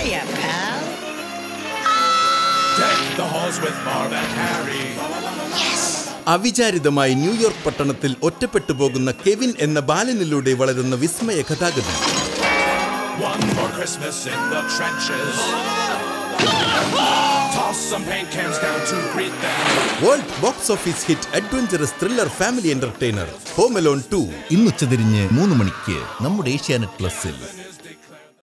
Hiya, pal. Deck the halls with Marv and Harry. Yes. അവിചാരിതമായി New York പട്ടണത്തിൽ ഒറ്റപ്പെട്ടു പോകുന്ന കെവിൻ എന്ന ബാലനിലൂടെ വളരുന്ന വിസ്മയ കഥാഗതി. One more Christmas in the trenches. Toss some paint cans down to greet them. World box office hit adventurous thriller family entertainer home alone 2 ഇന്ന് ഉച്ചതിരിഞ്ഞ് 3 മണിക്ക് നമ്മുടെ ഏഷ്യാനെറ്റ് പ്ലസിൽ.